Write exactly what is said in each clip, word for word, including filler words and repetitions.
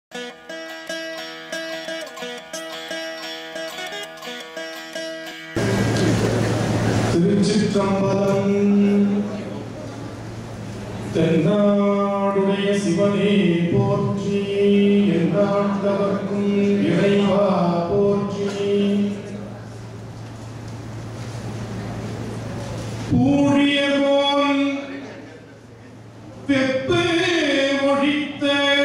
திருச்சிற்றம்பலம். தென்னாடுடைய சிவனே போற்றி, எந்நாட்டவர்க்கும் இறைவா போற்றி. பூழியகோன் வெப்பு ஒழித்த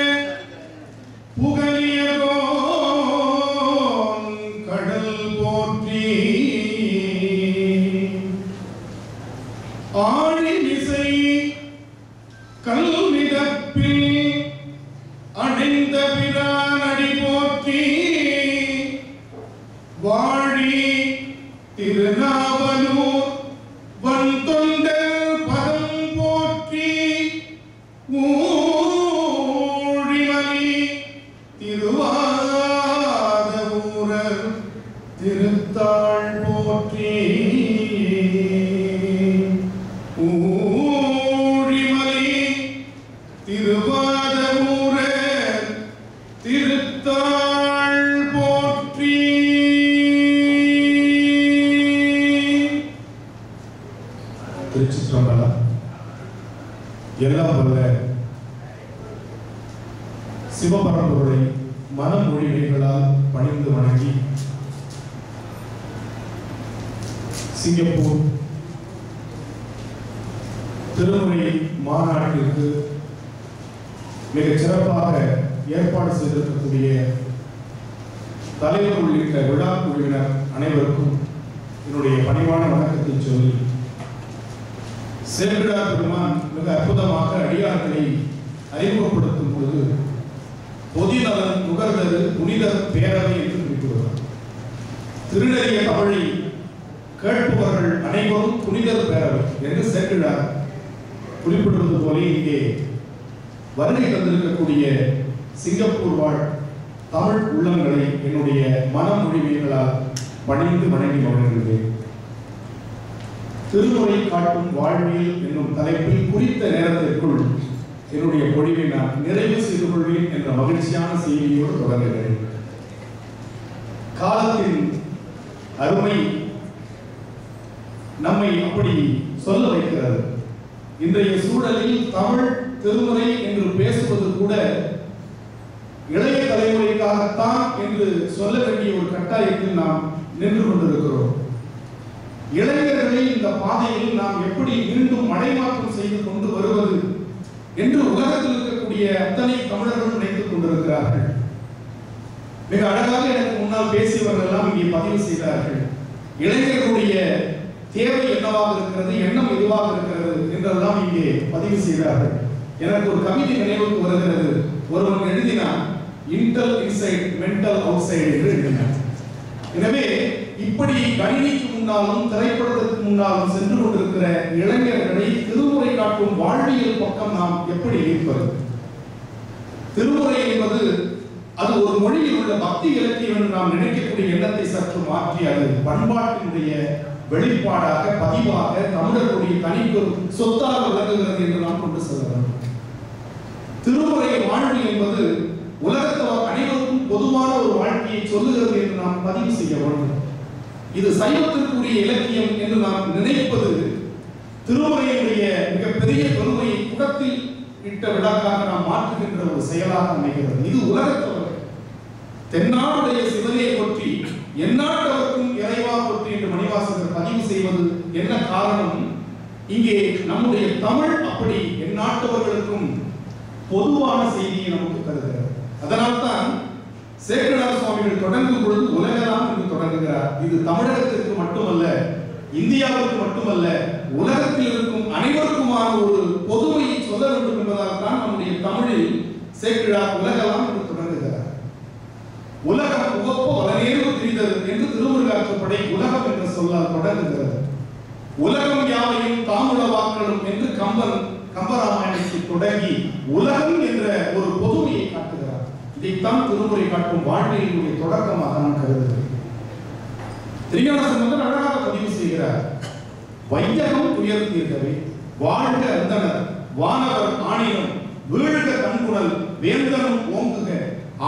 புகழியகோன் கடல் போற்றி. ஆழிமிசை கல்மிதப்பில் அணைந்த பிரானடி போற்றி. வாழி திருநாவலூர் வந்தொண்டர் பதம் போற்றி. ஊழிமலி திருவாதவூரர் திருத்தாள் போற்றி. ஊழிமலி திருவாதவூரர் திருத்தாள் போற்றி. திருச்சிற்றம்பலம். எல்லாம் வல்ல சிவபரம்பொருளை மனமொழிகளால் பணிந்து வணங்கி சிங்கப்பூர் திருமுறை மாநாட்டிற்கு மிக சிறப்பாக ஏற்பாடு செய்திருக்கக்கூடிய தலைவர் உள்ளிட்ட விழா குழுவினர் அனைவருக்கும் என்னுடைய பணிவான வணக்கத்தை சொல்லி, சேக்கிழார் பெருமான் மிக அற்புதமாக அடியார்களை அறிமுகப்படுத்தும் பொழுது பொதிநலன் நுகர்தரு புனிதர் பேரவை என்று குறிப்பிடுவார். திருநெறிய தமிழை கேட்பவர்கள் அனைவரும் புனிதர் பேரவை என்று சேக்கிழார் குறிப்பிடுவது போல இங்கே வருகை தந்திருக்கக்கூடிய சிங்கப்பூர் வாழ் தமிழ் உள்ளங்களை என்னுடைய மனமொழிமைகளால் பணிந்து வணங்கி வணங்குகிறேன். திருமுறை காட்டும் வாழ்வியல் என்னும் தலைப்பில் குறித்த நேரத்திற்குள் என்னுடைய பொழிவை நான் நிறைவு செய்து கொள்வேன் என்ற மகிழ்ச்சியான செய்தியோடு தொடங்குகிறேன். காலத்தின் அருமை நம்மை அப்படி சொல்ல வைக்கிறது. இன்றைய சூழலில் தமிழ் திருமுறை என்று பேசுவது கூட இளைய தலைமுறைக்காகத்தான் என்று சொல்ல வேண்டிய ஒரு கட்டாயத்தில் நாம் நின்று கொண்டிருக்கிறோம். இளைஞர்களை இந்த பாதையில் நாம் எப்படி மீண்டும் மடைமாற்றம் செய்து கொண்டு வருவது என்று உலகத்தில் இருக்கக்கூடிய அத்தனை தமிழர்களும் நினைத்துக் கொண்டிருக்கிறார்கள். மிக அழகாக எனக்கு முன்னால் பேசியவர்கள் எல்லாம் இங்கே பதிவு செய்தார்கள். இளைஞர்களுடைய தேவை என்னவாக இருக்கிறது, எண்ணம் எதுவாக இருக்கிறது என்றெல்லாம் இங்கே பதிவு செய்தார்கள். எனக்கு ஒரு கவிதை நினைவுக்கு வருகிறது. ஒருவன் எழுதினான், Intel inside mental outside என்று எழுதினான். எனவே இப்படி கணினிக்கு முன்னாலும் திரைப்படத்திற்கு முன்னாலும் சென்று கொண்டிருக்கிற இளைஞர்களை திருமுறை காட்டும் வாழ்வியல் பக்கம் நாம் எப்படி ஈர்ப்பது? திருமுறை என்பது அது ஒரு மொழியில் உள்ள பக்தி இலக்கியம் என்று நாம் நினைக்கக்கூடிய எண்ணத்தை சற்று மாற்றி அது பண்பாட்டினுடைய வெளிப்பாடாக பதிவாக தமிழர்களுடைய தனிப்பெரும் சொத்தாக விளங்குகிறது என்று நாம் கொண்டு செல்லலாம். திருமுறை வாழ்வு என்பது உலகத்தவர் அனைவருக்கும் பொதுவான ஒரு வாழ்க்கையை சொல்லுகிறது என்று நாம் பதிவு செய்ய வேண்டும். இது சைவத்திற்குரிய இலக்கியம் என்று நாம் நினைப்பது திருமுறையினுடைய மிகப்பெரிய பெருமையை குடத்தில் இட்ட விழாக்காக நாம் மாற்றுகின்ற ஒரு செயலாக அமைகிறது. இது உலகத்தவர் தென்னாடுடைய சிவனை பற்றி எந்நாட்டவர்க்கும் இறைவா பற்றி என்று மணிவாசகர் பதிவு செய்வது என்ன காரணம்? இங்கே நம்முடைய தமிழ் அப்படி எந்நாட்டவர்களுக்கும் பொதுவான செய்தியை நமக்கு தருகிறது. அதனால்தான் சேக்கிழார் சுவாமிகள் தொடங்கும் பொழுது உலகலாம் என்று தொடங்குகிறார். இது தமிழகத்திற்கு மட்டுமல்ல, இந்தியாவிற்கு மட்டுமல்ல, உலகத்தில் இருக்கும் அனைவருக்குமான ஒரு பொதுமையை சொல்ல வேண்டும் என்பதால் தான் நம்முடைய தமிழில் சேக்கிழார் உலகலாம் என்று தொடங்குகிறார். உலகம் உவப்ப வளநேர்வு திரிதல் என்று திருமுருகாற்றுப்படை உலகம் என்ற சொல்லால் தொடங்குகிறது. உலகம் யாவையும் தாமுளவாக்களும் என்று கம்பன் கம்பராமாயணத்தை தொடங்கி உலகம் என்ற ஒரு பொதுமையை காட்டுகிறார். இதைத்தான் திருமுறை காட்டும் வாழ்வியலுடைய தொடக்கமாக நான் கருதுகிறேன். திருஞான சம்பந்தர் அழகாக பதிவு செய்கிறார். வையகம் உயர்த்தீர்களே வாழ்க அந்தனர் வானவர் ஆணினம் வீழ்க கண்குணல் வேந்தனும் ஓங்குக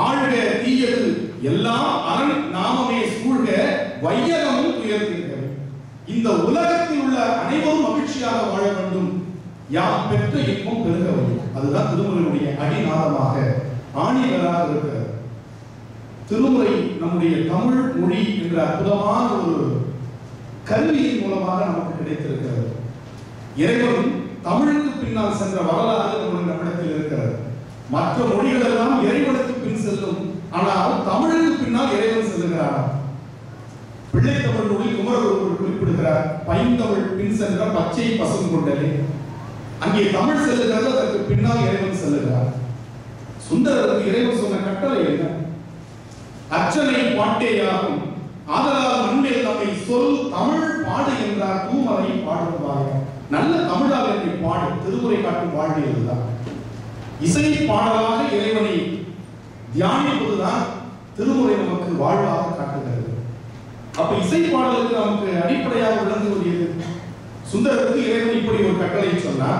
எல்லாம் அரண் நாமமே சூழ்க வையகமும் துயர்த்தீர்கள். இந்த உலகத்தில் உள்ள அனைவரும் மகிழ்ச்சியாக வாழ வேண்டும், யாம் பெற்ற இன்பம் பெருக வேண்டும். அதுதான் திருமுறையுடைய அடிநாதமாக ஆணிவராக இருக்கிறது. திருமுறை நம்முடைய தமிழ் மொழி என்ற அற்புதமான ஒரு கல்வியின் மூலமாக நமக்கு கிடைத்திருக்கிறது. இறைவன் தமிழுக்கு பின்னால் சென்ற வரலாறு நம்முடைய நம்மிடத்தில் இருக்கிறது. மற்ற மொழிகள் எல்லாம் இறைவனுக்கு பின் செல்லும், ஆனால் தமிழுக்கு பின்னால் இறைவன் செல்லுகிறார். பிள்ளை தமிழ் நூலில் குமரகுருவர் குறிப்பிடுகிறார், பைந்தமிழ் பின் சென்ற பச்சை பசும் கொண்டலே. அங்கே தமிழ் செல்லுகிறது, அதற்கு பின்னால் இறைவன் செல்லுகிறார். சுந்தரருக்கு இறைவன் சொன்ன கட்டளை என்ன? அச்சனை பாட்டேயாகும், ஆதலால் மண்ணில் நம்மை சொல் தமிழ் பாடு என்றார், தூமரை பாடுவாங்க. நல்ல தமிழால் என்னை பாடு, திருமுறை காட்டும் வாழ்வியல் தான். இசை பாடலாக இறைவனை தியானிப்பதுதான் திருமுறை நமக்கு வாழ்வாக காட்டுகிறது. அப்ப இசை பாடலுக்கு நமக்கு அடிப்படையாக விளங்குவது எது? சுந்தரருக்கு இறைவன் இப்படி ஒரு கட்டளை சொன்னார்.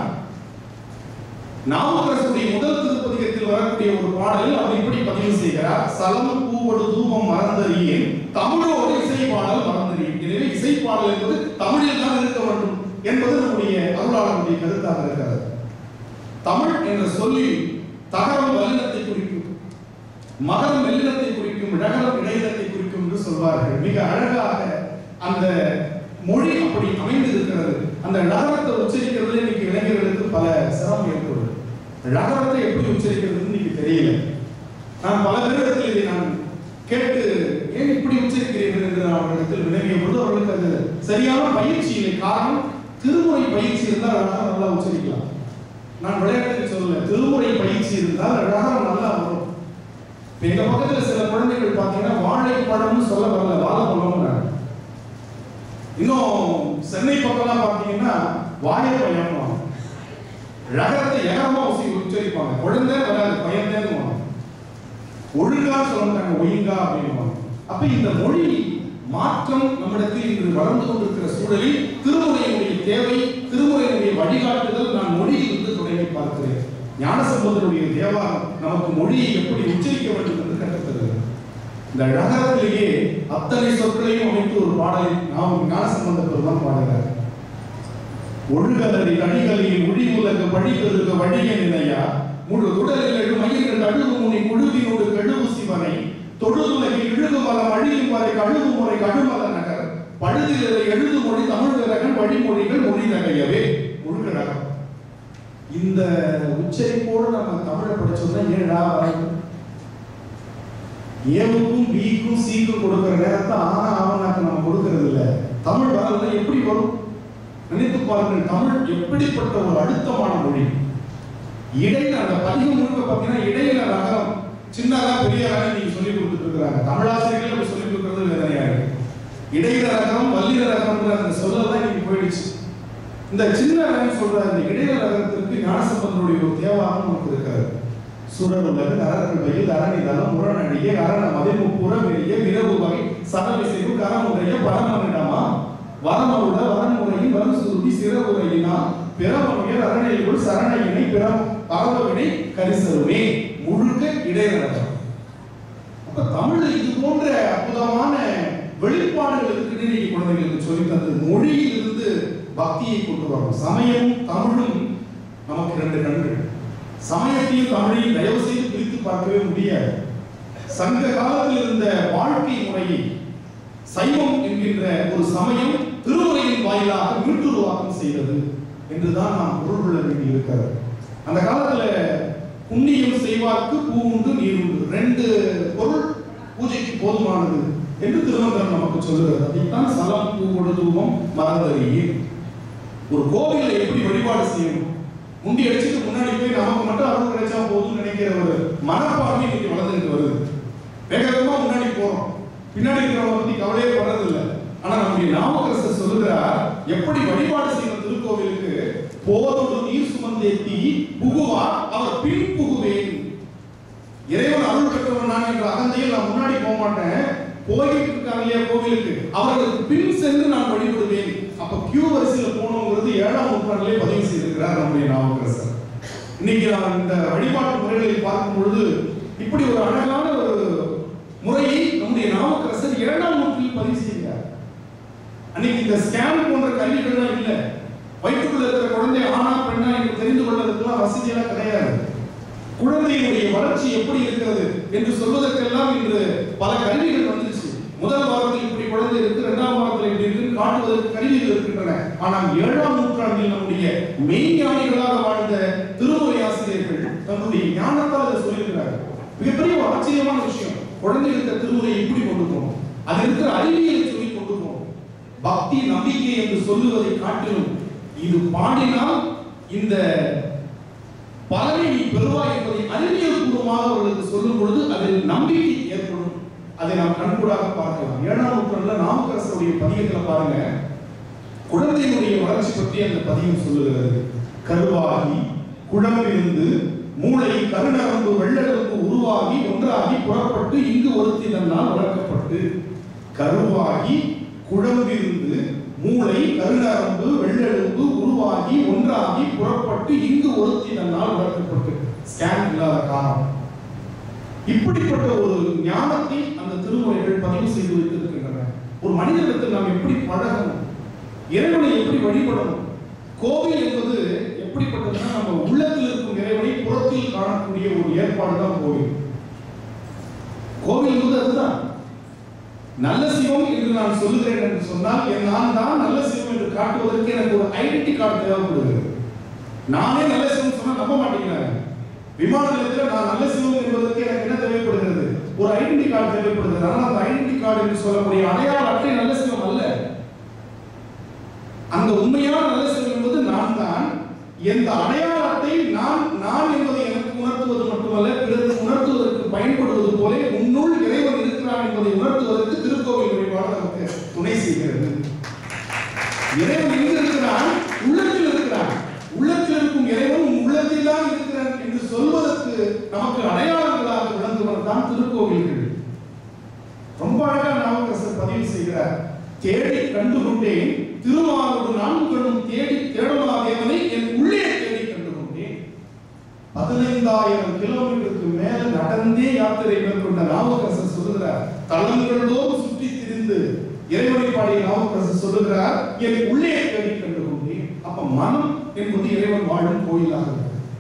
நாவுக்கரசுடைய முதல் திருப்பதிகத்தில் வரக்கூடிய ஒரு பாடலில் அவர் இப்படி பதிவு செய்கிறார், சலம் பூவடு தூபம் மறந்தறியேன், தமிழோடு இசை பாடல் மறந்தறியேன். எனவே இசை பாடல் என்பது தமிழில் தான் இருக்க வேண்டும் என்பது நம்முடைய அருளாளருடைய கருத்தாக இருக்கிறது. தமிழ் என்ற சொல்லில் தகரம் வல்லினத்தை குறிக்கும், மகரம் மெல்லினத்தை குறிக்கும், இடகரம் இடையினத்தை குறிக்கும் என்று சொல்வார்கள். மிக அழகாக அந்த மொழி அப்படி அமைந்திருக்கிறது. அந்த நகரத்தை உச்சரிக்கிறதுல இன்னைக்கு இளைஞர்களுக்கு பல சிரமம் ஏற்படும். நகரத்தை எப்படி உச்சரிக்கிறதுன்னு இன்னைக்கு தெரியல. நான் பல பேரிடத்தில் இதை நான் கேட்டு ஏன் இப்படி உச்சரிக்கிறீர்கள் என்று நான் அவர்களிடத்தில் வினவிய பொழுது அவர்களுக்கு அது சரியான பயிற்சி இல்லை. காரணம், திருமுறை பயிற்சி இருந்தால் அழகாக நல்லா உச்சரிக்கலாம். நான் விளையாட்டுக்கு சொல்லல, திருமுறை பயிற்சி இருந்தால் அழகாக நல்லா வரும். எங்க பக்கத்துல சில குழந்தைகள் பார்த்தீங்கன்னா வாழைப்பழம்னு சொல்ல வரல, வாழைப்பழம். இன்னும் சென்னை பக்கம்லாம் பார்த்தீங்கன்னா வாழைப்பழம் ரகத்தை எகரமா உச்சரிப்பாங்க. குழந்தை வராது, பயந்தேன்னு ஒழுங்கா சொல்றாங்க, ஒழுங்கா அப்படின்னு. அப்ப இந்த மொழி மாற்றம் நம்மிடத்தில் இன்று வளர்ந்து கொண்டிருக்கிற சூழலில் திருமுறையினுடைய தேவை, திருமுறையினுடைய வழிகாட்டுதல் நான் மொழியிலிருந்து தொடங்கி பார்க்கிறேன். ஞானசம்பந்தருடைய தேவாரம் நமக்கு மொழியை எப்படி உச்சரிக்க வேண்டும் என்று கற்றுத்தருகிறது. இந்த நகரத்திலேயே அத்தனை சொற்களையும் அமைத்து ஒரு பாடலை நாம் ஞானசம்பந்த பெருமான் பாடுகிறார். ஒழுகலரி கணிகளில் ஒளி உலக வழிபெருக வழிய நிலையா, முழு உடலில் எழு மயிர்கள் அழுகு முனி முழுவினோடு கழுவு சிவனை, தொழுதுலகில் இழுகு மலம் அழியும் வரை கழுவு முறை கழுமல நகர், பழுதிலை எழுது மொழி தமிழ் விரகன் வழிமொழிகள் மொழி நகையவே முழுக்கடகம். இந்த உச்சரிப்போடு நம்ம தமிழை படிச்சோம்னா ஏழா ஏவுக்கும் பிக்கும் சீக்கும் கொடுக்கிற நேரத்தை ஆனா ஆவணாக்க நம்ம கொடுக்கறது இல்லை. தமிழ் வரல எப்படி வரும்? நினைத்து பாருங்கள், தமிழ் எப்படிப்பட்ட ஒரு அழுத்தமான மொழி. இடையில அந்த பதிகம் முழுக்க பார்த்தீங்கன்னா இடையில ரகம் சின்னதா பெரிய ரகம் நீங்க சொல்லி கொடுத்துட்டு இருக்கிறாங்க. தமிழாசிரியர்கள் அப்படி சொல்லி கொடுக்கறது வேறையாக. இடையில ரகம் வல்லின ரகம்ன்ற அந்த சொல்லலாம் இன்னைக்கு போயிடுச்சு. இந்த சின்ன ரகம் சொல்ற இந்த இடையில ரகத்திற்கு ஞானசம்பந்தனுடைய ஒரு தேவாரம் நமக்கு இருக்கிறது. சுரனுலகு அரர்கள் வயல் அரணிதளம் முரணடிய அரண மதிமுப்புற வெளிய விரவு வகை சதவிசைவு கரமுடைய பரமனிடமா வரமருட வரன்முறையின் வருசுருதி சிறவுரையினால் பிறமனுயர் அரணையுள் சரணையினை பிறம் பரவவினை கரிசருமே முழுக்க இடையரகம். அப்ப தமிழ் இது போன்ற அற்புதமான வெளிப்பாடுகளுக்கு நீங்க குழந்தைகளுக்கு சொல்லி தந்தது. மொழியிலிருந்து பக்தியை கொண்டு வரும். சமயம் தமிழும் நமக்கு ரெண்டு கண்கள். சமயத்தையும் தமிழையும் தயவு செய்து பிரித்து பார்க்கவே முடியாது. சங்க காலத்தில் இருந்த வாழ்க்கை முறையை சைவம் என்கின்ற ஒரு சமயம் திருமுறையின் வாயிலாக மீட்டுருவாக்கம் செய்தது என்றுதான் நாம் பொருள் கொள்ள வேண்டி இருக்கிறது. அந்த காலத்துல புண்ணியம் செய்வார்க்கு பூ உண்டு நீர் உண்டு, ரெண்டு பொருள் பூஜைக்கு போதுமானது என்று திருமந்திரம் நமக்கு சொல்லுகிறது. அதைத்தான் சலம் பூவோடு தூபம் மறந்தறியே. ஒரு கோவிலை எப்படி வழிபாடு செய்யணும், முண்டி அடிச்சுட்டு முன்னாடி போய் நமக்கு மட்டும் அருள் கிடைச்சா போதும்னு நினைக்கிற ஒரு மனப்பான்மை இன்னைக்கு வளர்ந்துட்டு வருது. வேகமா முன்னாடி போறோம், பின்னாடி இருக்கிறவங்க பத்தி கவலையே படுறதில்லை. ஆனா நம்முடைய நாமக்கரசர் சொல்லுகிறார், எப்படி வழிபாடு செய்யணும் திருக்கோவிலுக்கு, போதோடு நீர் சுமந்தேத்தி புகுவா அவர் பின் புகுவேன். இறைவன் அருள் பெற்றவன் நான் என்ற அகந்தையில் நான் முன்னாடி போக மாட்டேன், போயிட்டு இருக்காங்க கோவிலுக்கு அவர்களுக்கு பின் சென்று நான் வழிபடுவேன். அப்ப கியூ வரிசையில் போனோங்கிறது ஏழாம் நூற்றாண்டிலே பதிவு செய்திருக்கிறார் நம்முடைய நாமக்கரசர். இன்னைக்கு நான் இந்த வழிபாட்டு முறைகளை பார்க்கும் பொழுது இப்படி ஒரு அழகான ஒரு முறையை இந்த ஸ்கேன் போன்ற கருவிகள்லாம் இல்லை. வயிற்றுக்குள்ள இருக்கிற குழந்தை ஆனா பெண்ணா என்று தெரிந்து கொள்வதற்கெல்லாம் வசதியெல்லாம் கிடையாது. குழந்தையினுடைய வளர்ச்சி எப்படி இருக்கிறது என்று சொல்வதற்கெல்லாம் இன்று பல கருவிகள் வந்துருச்சு. முதல் வாரத்தில் இப்படி குழந்தை இருக்கு, இரண்டாம் வாரத்தில் இப்படி இருக்கு காட்டுவதற்கு கருவிகள் இருக்கின்றன. ஆனால் ஏழாம் நூற்றாண்டில் நம்முடைய மெய்ஞானிகளாக வாழ்ந்த திருமுறை ஆசிரியர்கள் தன்னுடைய ஞானத்தால் அதை சொல்லியிருக்கிறார்கள். மிகப்பெரிய ஒரு ஆச்சரியமான விஷயம். குழந்தை இருக்கிற திருமுறை எப்படி கொண்டு போகணும், அது இருக்கிற அறிவியலை சொல்லி கொண்டு போகணும். பக்தி நம்பிக்கை என்று சொல்லுவதை காட்டிலும் இது பாடினால் இந்த பலனை நீ பெறுவாய் என்பதை அறிவியல் பூர்வமாக அவர்களுக்கு சொல்லும் பொழுது அதில் நம்பிக்கை ஏற்படும். அதை நாம் கண்கூடாக பார்க்கலாம். ஏழாம் நூற்றாண்டுல நாவுக்கரசருடைய பதிகத்தில் பாருங்க, குழந்தையினுடைய வளர்ச்சி பற்றி அந்த பதிகம் சொல்லுகிறது. கருவாகி குழம்பிருந்து மூளை கருநரம்பு வெள்ளெலும்பு உருவாகி ஒன்றாகி புறப்பட்டு இங்கு ஒருத்தி தன்னால் வளர்க்கப்பட்டு. கருவாகி குழம்பிருந்து மூளை கருநரம்பு வெள்ளெலும்பு உருவாகி ஒன்றாகி புறப்பட்டு இங்கு ஒருத்தி தன்னால் வளர்க்கப்பட்டு. ஸ்கேன் இல்லாத காரணம். இப்படிப்பட்ட ஒரு ஞானத்தை அந்த திருமுறைகள் பதிவு செய்து வைத்திருக்கின்றன. ஒரு மனிதனிடத்தில் நாம் எப்படி பழகணும், இறைவனை எப்படி வழிபடணும். கோவில் என்பது எப்படிப்பட்டதுன்னா, நம்ம உள்ளத்தில் இருக்கும் இறைவனை புறத்தில் காணக்கூடிய ஒரு ஏற்பாடு தான் கோவில். கோவில் என்பது அதுதான். நல்ல சிவம் என்று நான் சொல்லுகிறேன் என்று சொன்னால் நான் தான் நல்ல சிவம் என்று காட்டுவதற்கு எனக்கு ஒரு ஐடென்டி கார்டு தேவைப்படுகிறது. நானே நல்ல சிவம் சொன்னா நம்ப மாட்டேங்கிறாங்க. விமான நிலையத்தில் நான் நல்ல சிவம் என்பதற்கு எனக்கு என்ன தேவைப்படுகிறது, ஒரு ஐடென்டி கார்டு தேவைப்படுகிறது. ஆனால் அந்த ஐடென்டி கார்டு என்று சொல்லக்கூடிய அடையாள அட்டை நல்ல சிவம் அல்ல. அந்த உண்மையான நல்ல சிவம் என்பது நான் தான். எந்த அடையாள அட்டை நான் நான் என்பதை எனக்கு உணர்த்துவது மட்டுமல்ல, பிறருக்கு உணர்த்துவதற்கு பயன்படுவது போல உன்னுள் இறைவன் இருக்கிறான் என்பதை உணர்த்துவதற்கு திருக்கோவில் வழிபாடு நமக்கு துணை செய்கிறது. இறைவன் எங்கு இருக்கிறான்? உள்ளத்தில் இருக்கிறான். உள்ளத்தில் இருக்கும் இறைவன் உள்ளத்தில் தான் இருக்கிறான் என்று சொல்வதற்கு நமக்கு அடையாளங்களாக விளங்குவது தான் திருக்கோவில்கள். ரொம்ப அழகா நாவுக்கரசர் பதிவு செய்கிறார். தேடி கண்டுகொண்டேன் திருமாலோடு நான்களும் தேடி தேடமா தேவனை என் உள்ளே தேடி கண்டுகொண்டேன். பதினைந்தாயிரம் கிலோமீட்டருக்கு மேல நடந்தே யாத்திரை மேற்கொண்ட நாவுக்கரசர் சொல்லுகிறார், தளங்களோடு சுற்றி திரிந்து இறைவனை பாடிய நாவுக்கரசர் சொல்லுகிறார், என் உள்ளே தேடி கண்டுகொண்டேன். அப்ப மனம் என்பது இறைவன் வாழும் கோயிலாக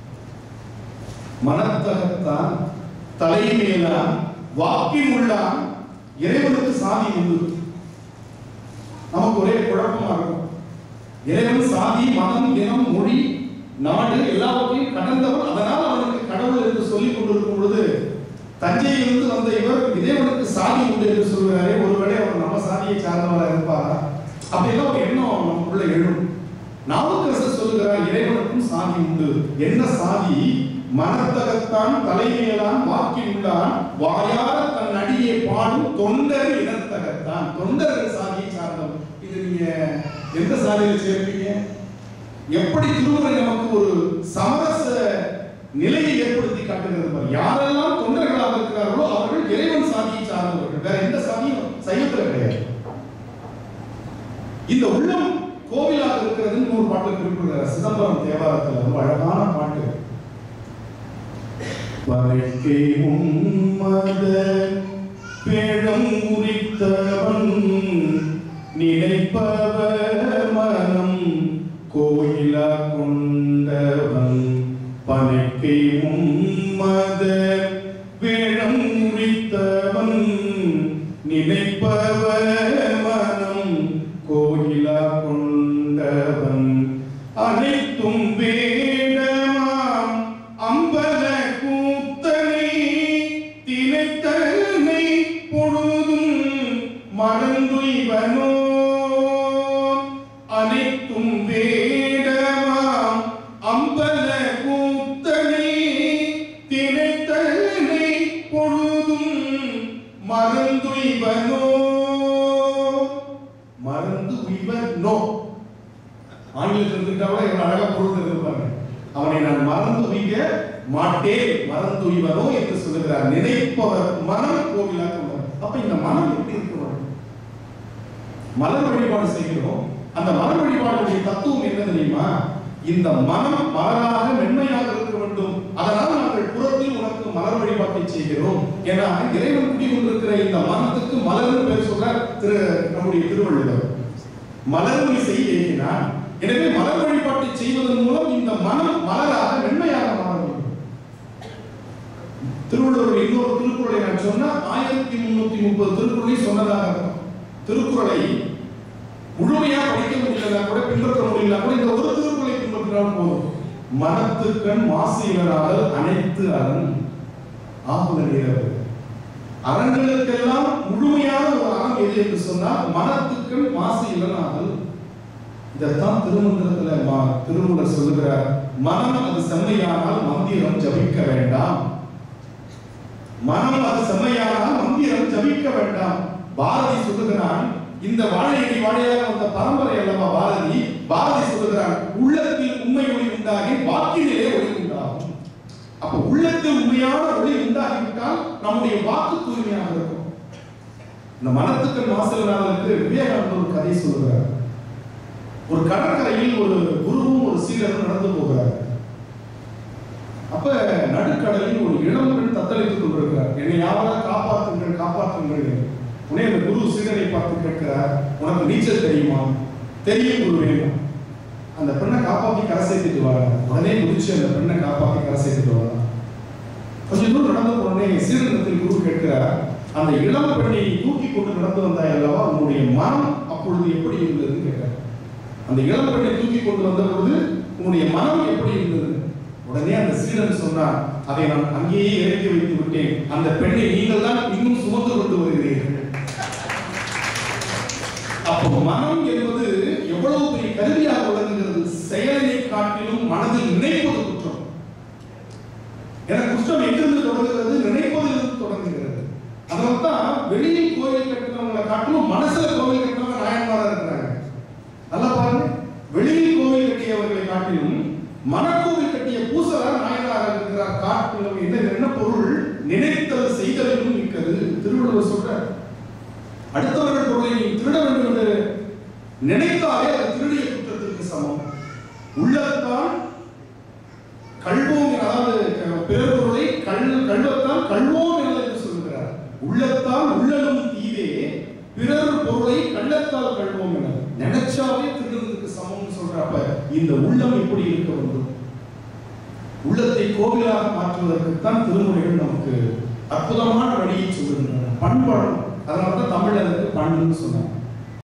மனத்தகத்தான் தலைமேலான் வாக்கின் உள்ளான் இறைவனுக்கு சாதி உண்டு. நமக்கு ஒரே குழப்பமா இருக்கும். இறைவன் சாதி மதம் இனம் மொழி நாடு எல்லாவற்றையும் கடந்தவர், அதனால் அவனுக்கு கடவுள் என்று சொல்லிக் கொண்டிருக்கும் பொழுது தஞ்சையிலிருந்து வந்த இவர் இறைவனுக்கு சாதி உண்டு என்று சொல்கிறாரே, ஒருவேளை அவர் நம்ம சாதியை சார்ந்தவராக இருப்பாரா? அப்படியெல்லாம் ஒரு எண்ணம் நமக்குள்ள எழும். நாவுக்கரசர் சொல்லுகிறார், இறைவனுக்கும் சாதி உண்டு. என்ன சாதி? மனத்தகத்தான் தலைமையிலான் வாக்கின் உள்ளான் வாயார தன் அடியை பாடும் தொண்டர் இனத்தகத்தான். தொண்டர்கள் சாதியை சார்ந்தவர். இது நீங்க எந்த சாதியில் சேர்ப்பீங்க? எப்படி திருமுறை நமக்கு ஒரு சமரச நிலையை ஏற்படுத்தி காட்டுகிறது. யாரெல்லாம் தொண்டர்களாக இருக்கிறார்களோ அவர்கள் இறைவன் சாதியை சார்ந்தவர்கள். வேற எந்த சாதியும் சைவத்தில் கிடையாது. இந்த உள்ளம் கோவிலாக இருக்கிறதுன்னு ஒரு பாட்டு குறிப்பிடுகிறார் சிதம்பரம் தேவாரத்தில். ரொம்ப அழகான பாட்டு. பறைக்கை உம்மத பேழம் உரித்தவன் நினைப்பவர் மனம் கோயிலா கொண்டவன். பனைக்கை உம்மத பேழம் உரித்தவன் நினைப்பவர் மனம் கோயிலா கொண்டவன். அனைத்தும் வேடமாம் அம்பல கூத்தனை தினைத்தனை பொழுதும் மறந்துய்வனோ. அனைத்தும் வேடமாம் அம்பல கூத்தனை தினைத்தனை பொழுதும் மறந்துய்வனோ. மறந்து உய்வனோ ஆங்கிலத்தில் இருந்துட்டாவே இவன் அழகா பொருள் இருப்பாங்க. அவனை நான் மறந்து உய்ய மாட்டேன், மறந்து உய்வனோ என்று சொல்லுகிறார். நினைப்பவர் மனம் கோவிலாக உள்ளவர். அப்ப இந்த மனம் எப்படி இருக்கிறோம்? மலர் வழிபாடு செய்கிறோம். அந்த மலர் வழிபாடுடைய தத்துவம் என்ன தெரியுமா? இந்த மனம் மலராக மென்மையாக இருக்க வேண்டும். அதனால் நாங்கள் புறத்தில் உனக்கு மலர் வழிபாட்டை செய்கிறோம். ஏன்னா இறைவன் குடிகொண்டிருக்கிற இந்த மனத்துக்கு மலர்னு பேர் சொல்ற திரு நம்முடைய திருவள்ளுவர். மலர்மொழி செய்ய ஏகினான். எனவே மலர் வழிபாட்டை செய்வதன் மூலம் இந்த மனம் மலராக மென்மையாக மாற வேண்டும். திருவள்ளுவர் இன்னொரு திருக்குறளை நான் சொன்னா ஆயிரத்தி முன்னூத்தி முப்பது திருக்குறளை சொன்னதாக இருக்கும். திருக்குறளை முழுமையா படிக்க முடியல கூட பின்பற்ற முடியல கூட இந்த ஒரு திருக்குறளை பின்பற்றினால் போதும். மனத்துக்கண் மாசு இலராதல் அனைத்து அரண் ஆகுல நீரவு. அறங்களுக்கெல்லாம் முழுமையான ஒரு அறம் எது என்று சொன்னால் மனத்துக்கண் மாசு இலராதல். இதைத்தான் திருமந்திரத்துல திருமூலர் சொல்லுகிறார். மனம் அது செம்மையானால் மந்திரம் ஜபிக்க வேண்டாம். மனம் அது செம்மையானால் மந்திரம் ஜபிக்க வேண்டாம். பாரதி சொல்லுகிறான், இந்த வாழையடி வாழையாக வந்த பரம்பரை அல்லவா பாரதி. பாரதி சொல்லுகிறான், உள்ளத்தில் உண்மை ஒளி உண்டாகி வாக்கிலே ஒளி உண்டாகும். அப்ப உள்ளத்தில் உண்மையான ஒளி உண்டாகிவிட்டால் நம்முடைய வாக்கு தூய்மையாக இருக்கும். இந்த மனத்துக்கு மாசலனாருக்கு விவேகானந்தர் ஒரு கதை சொல்லுகிறார். ஒரு கடற்கரையில் ஒரு குருவும் ஒரு சீடரும் நடந்து போகிறார். அப்ப நடுக்கடலில் ஒரு இளம் பெண் தத்தளித்துக் கொண்டிருக்கிறார். என்னை யாராவது காப்பாற்றுங்கள் காப்பாற்றுங்கள். உடனே அந்த குரு சீடரை பார்த்து கேட்கிறார், உனக்கு நீச்சல் தெரியுமா? தெரியும் குருவே. அந்த பெண்ணை காப்பாற்றி கரை சேர்த்துட்டு வர. உடனே குதிச்சு அந்த பெண்ணை காப்பாற்றி கரை சேர்த்துட்டு வர. கொஞ்சம் தூரம் நடந்து உடனே சீடத்தில் குரு கேட்கிறார், அந்த இளம் பெண்ணை தூக்கி கொண்டு நடந்து வந்தாய் அல்லவா, உன்னுடைய மனம் அப்பொழுது எப்படி இருந்ததுன்னு கேட்டார். அந்த இளம் பெண்ணை தூக்கி கொண்டு வந்த பொழுது உன்னுடைய மனம் எப்படி இருந்தது? உடனே அந்த சீடன் சொன்னார், அதை நான் அங்கேயே இறக்கி வைத்து விட்டேன். அந்த பெண்ணை நீங்கள் தான் இன்னும் சுமந்து கொண்டு வருகிறீர்கள். அப்போ மனம் என்பது எவ்வளவு பெரிய கருவியாக விளங்குகிறது. செயலை காட்டிலும் மனதில் நினைப்பது குற்றம். எனக்கு குற்றம் எங்கிருந்து தொடங்குகிறது? நினைப்பதிலிருந்து தொடங்குகிறது. அதனால்தான் வெளியில் கோவில் கட்டினவங்களை காட்டிலும் மனசுல கோவில் கட்டினவங்க நாயன்மாரா இருக்கிறாங்க. நல்லா பாருங்க, வெளியில் கோவில் கட்டியவர்களை காட்டிலும் மனக்கோவில் கட்டிய பூசலார் நாயனாராக இருக்கிறார். காட்டிலும் என்ன என்ன பொருள்? நினைத்தல் செய்தலும் மிக்கது. திருவள்ளுவர் சொல்றார், அடுத்தவர்கள் பொருளை நீ திருட வேண்டும் என்று நினைத்தாலே அது திருடிய குற்றத்திற்கு சமம். உள்ளத்தால் கல்வோம், அதாவது பிறர் பொருளை கல் கல்வத்தால் கல்வோம் என்று சொல்லுகிறார். உள்ளத்தால் உள்ளலும் தீவே, பிறர் பொருளை கள்ளத்தால் கல்வோம் என நினைச்சாலே திருடுறதுக்கு சமம் சொல்றப்ப இந்த உள்ளம் எப்படி இருக்க வேண்டும்? உள்ளத்தை கோவிலாக மாற்றுவதற்கு தான் திருமுறைகள் நமக்கு அற்புதமான வழியை சொல்லுகின்றன. பண்பாடும், அதனால தான் தமிழருக்கு பண்புன்னு சொன்னாங்க.